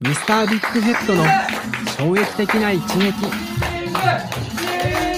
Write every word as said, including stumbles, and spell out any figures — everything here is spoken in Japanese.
ミスタービッグヘッドの衝撃的な一撃。